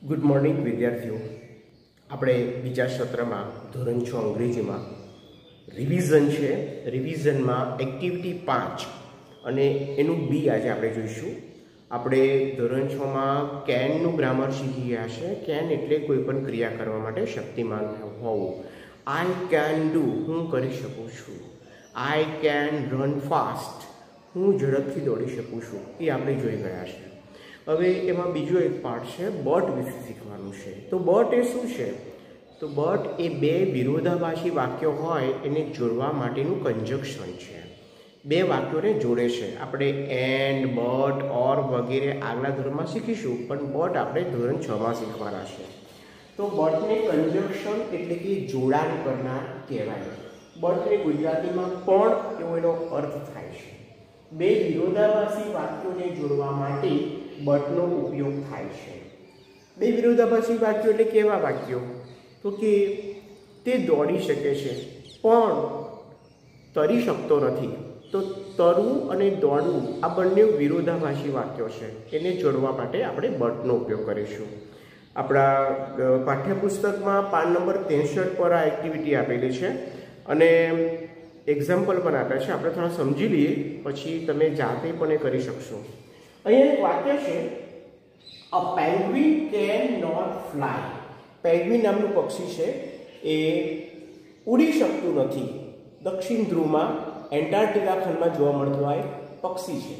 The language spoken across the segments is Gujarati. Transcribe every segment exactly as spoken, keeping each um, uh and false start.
ગુડ મોર્નિંગ વિદ્યાર્થીઓ, આપણે બીજા સત્રમાં ધોરણ છ અંગ્રેજીમાં રિવિઝન છે. રિવિઝનમાં એક્ટિવિટી પાંચ અને એનું બી આજે આપણે જોઈશું. આપણે ધોરણ છમાં કેનનું ગ્રામર શીખી ગયા છે. કેન એટલે કોઈ પણ ક્રિયા કરવા માટે શક્તિમાન હોવું. આઈ કેન ડુ, હું કરી શકું છું. આઈ કેન રન ફાસ્ટ, હું ઝડપથી દોડી શકું છું. એ આપણે જોઈ ગયા છે. હવે એમાં બીજો એક પાર્ટ છે, બટ વિશે શીખવાનું છે. તો બટ એ શું છે? તો બટ એ બે વિરોધાભાસી વાક્યો હોય એને જોડવા માટેનું કંજક્શન છે. બે વાક્યોને જોડે છે. આપણે એન્ડ, બટ, ઓર વગેરે આગલા ધોરણમાં શીખીશું, પણ બટ આપણે ધોરણ છમાં શીખવાના છે. તો બટને કંજક્શન એટલે કે જોડાણ કરનાર કહેવાય. બટને ગુજરાતીમાં પણ એવો એનો અર્થ થાય છે. બે વિરોધાભાસી વાક્યોને જોડવા માટે બટનો ઉપયોગ થાય છે. બે વિરોધાભાસી વાક્યો એટલે કેવા વાક્યો? તો કે તે દોડી શકે છે પણ તરી શકતો નથી. તો તરવું અને દોડવું આ બંને વિરોધાભાસી વાક્યો છે. એને જોડવા માટે આપણે બટનો ઉપયોગ કરીશું. આપણા પાઠ્યપુસ્તકમાં પાન નંબર ત્રેસઠ પર આ એક્ટિવિટી આપેલી છે અને એક્ઝામ્પલ પણ આપ્યા છે. આપણે થોડા સમજી લઈએ, પછી તમે જાતે પણ એ કરી શકશો. અહીંયા એક વાક્ય છે, a penguin can not fly. Penguin નામનું પક્ષી છે, એ ઉડી શકતું નથી. દક્ષિણ ધ્રુવમાં એન્ટાર્કટિકા ખંડમાં જોવા મળતું આ પક્ષી છે.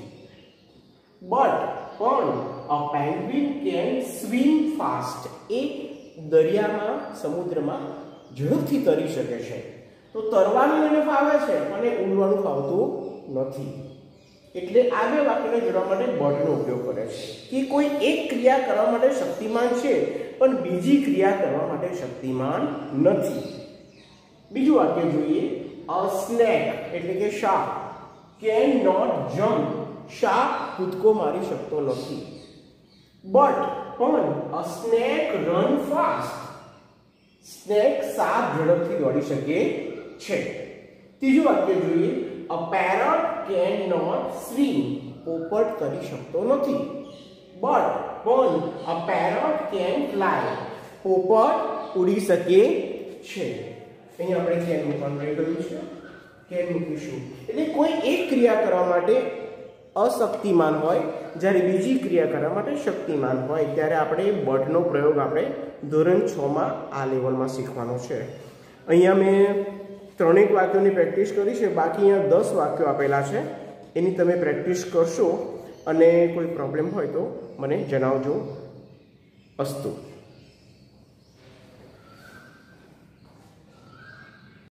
બટ પણ a penguin can swim fast, એ દરિયામાં સમુદ્રમાં ઝડપથી તરી શકે છે. તો તરવાનું એને ફાવે છે અને ઉડવાનું ફાવતું નથી. એટલે આ બે વાક્યને જોડવા માટે બટનો ઉપયોગ કરે છે કે કોઈ એક ક્રિયા કરવા માટે શક્તિમાન છે પણ બીજી ક્રિયા કરવા માટે શક્તિમાન નથી. બીજું વાક્ય જોઈએ, અ સ્નેક એટલે કે સાપ કેન નોટ જમ્પ, સાપ કૂદકો મારી શકતો નથી. બટ પણ a snake run fast, snake સાપ ઝડપથી દોડી શકે છે. ત્રીજું વાક્ય જોઈએ, a parrot can not swim, પોપટ કરી શકતો નથી. બટ પણ અ પેરટ કેન ફ્લાય, પોપટ ઉડી શકે છે. અહીં આપણે કેન મૂકવાનું રહી ગયું છે, કેન મૂકીશું. એટલે કોઈ એક ક્રિયા કરવા માટે અશક્તિમાન હોય, જ્યારે બીજી ક્રિયા કરવા માટે શક્તિમાન હોય, ત્યારે આપણે બટનો પ્રયોગ આપણે ધોરણ છ માં આ લેવલમાં શીખવાનો છે. અહીંયા મેં ત્રણેક વાક્યોની પ્રેક્ટિસ કરી છે, બાકી અહીંયા દસ વાક્યો આપેલા છે. એની તમે પ્રેક્ટિસ કરશો અને કોઈ પ્રોબ્લેમ હોય તો મને જણાવજો. અસ્તુ.